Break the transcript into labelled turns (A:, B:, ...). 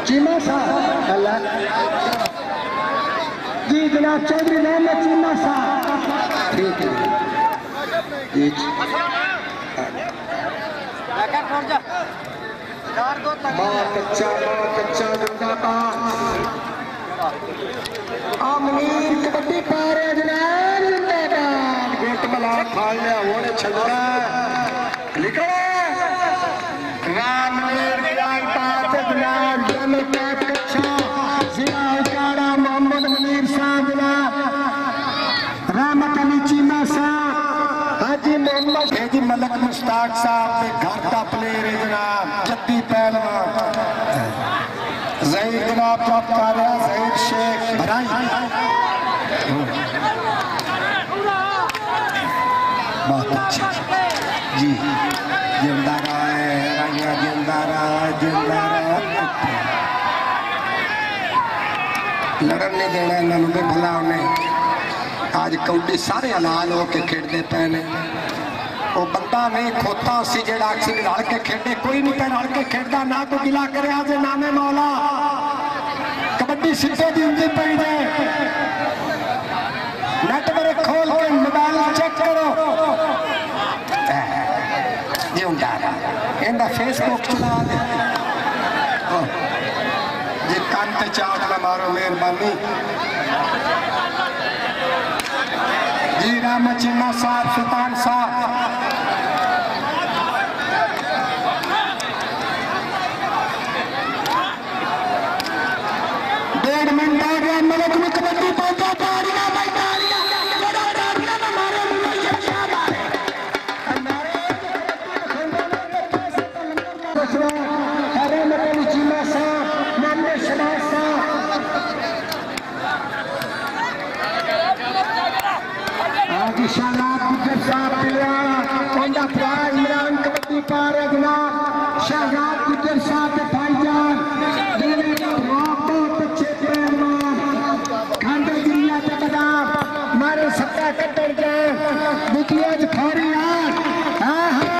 A: चीमा साहब अल्लाह जी जनाब चौधरी मोहम्मद चीमा साहब ठीक है जी कच्चा जिंदाबाद आमनीर कबड्डी पा रहे जनाब जिंदाबाद गुट मला खा लिया होने छलड़ा निकल रामनीर जान पास जनाब जन का कच्चा जिला उकाड़ा मोहम्मद मुनीर साहब जनाब रहमत अली चीमा साहब हाजी मोहम्मद हाजी मलक मुश्ताक साहब के घर का प्लेयर है जनाब जद्दी पहलवान ज़हीर जनाब चौक कर रहा ज़हीर शेख भराई बहुत अच्छा जी जिंदा रहा जिंदा रहा लड़न नहीं देना इन्होंने भी भला उन्हें आज कौडी सारे हलाल होके खेडते पे ने वो बंदा नहीं खोता सी जेड़ा अक्सर रल के खेडे कोई नहीं पे रल के खेडदा ना तो गिला करे आज नामे मौला कबड्डी सिद्धे दी उंदी पई जाए नेटवर्क खोल के मोबाइल चेक करो जिंदा इनका फेसबुक चला दे जी कान ते चाट ना मारो मेहरबानी जी राम चीमा साहब सुल्तान साहब डेढ़ मिनट आ गया मलक में कबड्डी पहुंचा तारिया भाई तारिया हमारे चीमा साहब मोहम्मद शबाज साहब शाहनाज गुजर साहब पिलियाना इमरान कबड्डी पा रहे जनाब शाहनाज गुजर साहब के भाईजान बहुत अच्छे पहलवान खांडे गिरिया के बदाम मारे सट्टा कट्टर जाए बुकिया फाड़